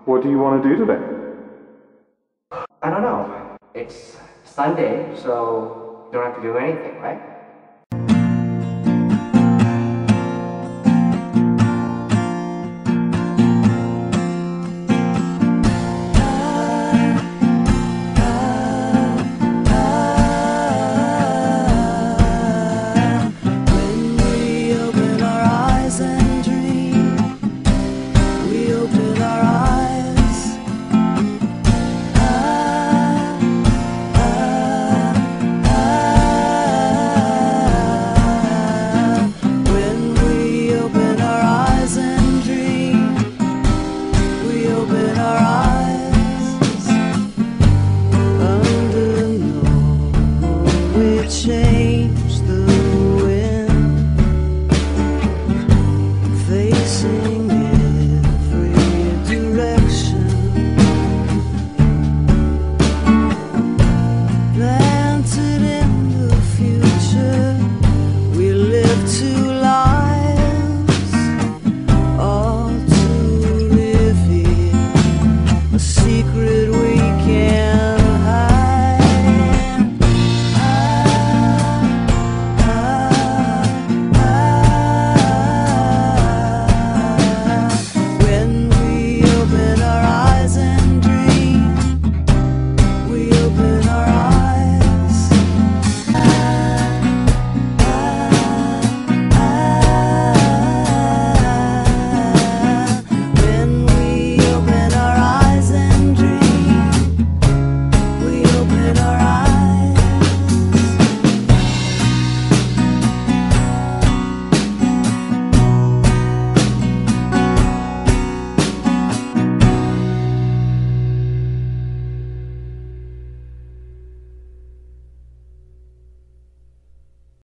What do you want to do today? I don't know. It's Sunday, so you don't have to do anything, right? When we open our eyes and dream, we open our eyes. Ah, ah, ah. When we open our eyes and dream, we open our